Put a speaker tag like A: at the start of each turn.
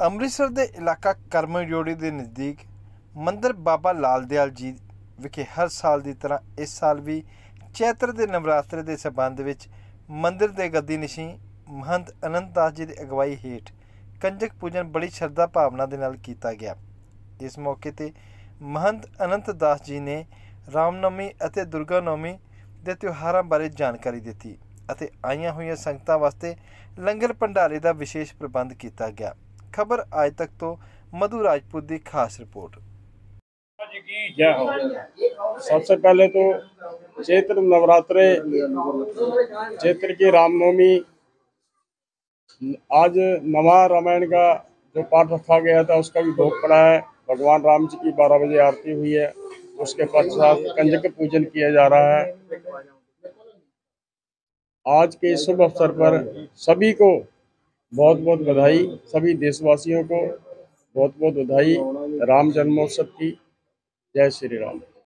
A: ਅੰਮ੍ਰਿਤਸਰ ਦੇ ਇਲਾਕਾ ਕਰਮਜੋੜੀ ਦੇ ਨਜ਼ਦੀਕ ਮੰਦਿਰ ਬਾਬਾ ਲਾਲ ਦਿਆਲ ਜੀ ਵਿਖੇ ਹਰ ਸਾਲ ਦੀ ਤਰ੍ਹਾਂ ਇਸ ਸਾਲ ਵੀ ਚੈਤਰ ਦੇ ਨਵਰਾਤਰੇ ਦੇ ਸਬੰਧ ਵਿੱਚ ਮੰਦਿਰ ਦੇ ਗੱਦੀਨਸ਼ੀਂ महंत अनंत दास जी की अगवाई हेठ कंजक पूजन बड़ी श्रद्धा भावना के नाल कीता गया। इस मौके पर महंत अनंत दास जी ने रामनवमी और दुर्गा नवमी के त्योहारों बारे जानकारी दी और आईयां हुई संगतां वास्ते लंगर भंडारे का विशेष प्रबंध किया गया। खबर आज तक तो मधु राजपूत की खास रिपोर्ट।
B: सबसे पहले तो चैत्र नवरात्रे चैत्र की रामनवमी आज नवा रामायण का जो पाठ रखा गया था उसका भी भोग पड़ा है। भगवान राम जी की 12 बजे आरती हुई है। उसके पश्चात कंजक पूजन किया जा रहा है। आज के शुभ अवसर पर सभी को बहुत बहुत बधाई, सभी देशवासियों को बहुत बहुत बधाई। राम जन्मोत्सव की जय श्री राम।